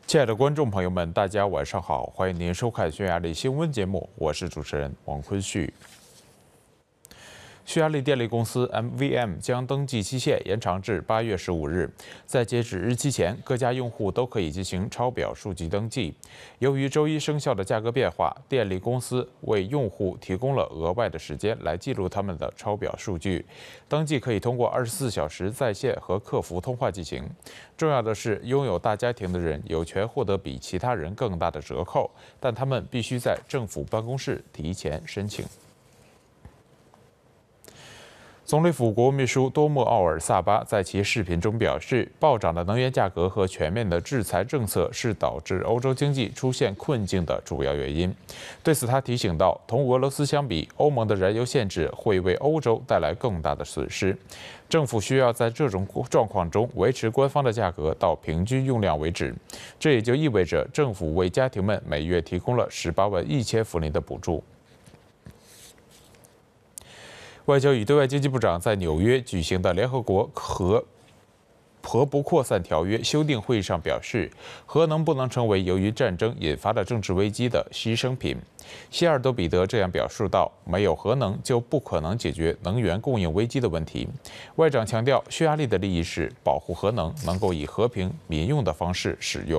亲爱的观众朋友们，大家晚上好，欢迎您收看匈牙利新闻节目，我是主持人王坤旭。匈牙利电力公司 MVM 将登记期限延长至8月15日，在截止日期前，各家用户都可以进行抄表数据登记。由于周一生效的价格变化，电力公司为用户提供了额外的时间来记录他们的抄表数据。登记可以通过24小时在线和客服通话进行。重要的是，拥有大家庭的人有权获得比其他人更大的折扣，但他们必须在政府办公室提前申请。总理府国务秘书多莫奥尔萨巴在其视频中表示，暴涨的能源价格和全面的制裁政策是导致欧洲经济出现困境的主要原因。对此，他提醒到，同俄罗斯相比，欧盟的燃油限制会为欧洲带来更大的损失。政府需要在这种状况中维持官方的价格到平均用量为止，这也就意味着政府为家庭们每月提供了18.1万福林的补助。外交与对外经济部长在纽约举行的联合国核不扩散条约修订会议上表示，核能不能成为由于战争引发的政治危机的牺牲品。希尔德彼得这样表述道：“没有核能就不可能解决能源供应危机的问题。”外长强调，匈牙利的利益是保护核能能够以和平民用的方式使用。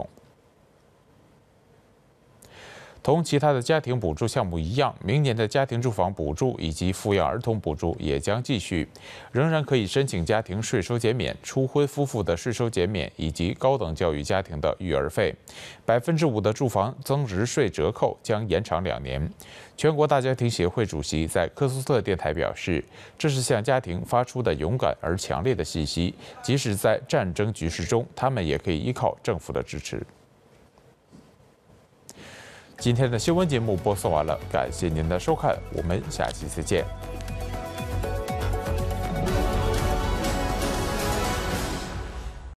同其他的家庭补助项目一样，明年的家庭住房补助以及抚养儿童补助也将继续，仍然可以申请家庭税收减免、初婚夫妇的税收减免以及高等教育家庭的育儿费。5%的住房增值税折扣将延长2年。全国大家庭协会主席在科斯特电台表示，这是向家庭发出的勇敢而强烈的信息，即使在战争局势中，他们也可以依靠政府的支持。今天的新闻节目播送完了，感谢您的收看，我们下期再见。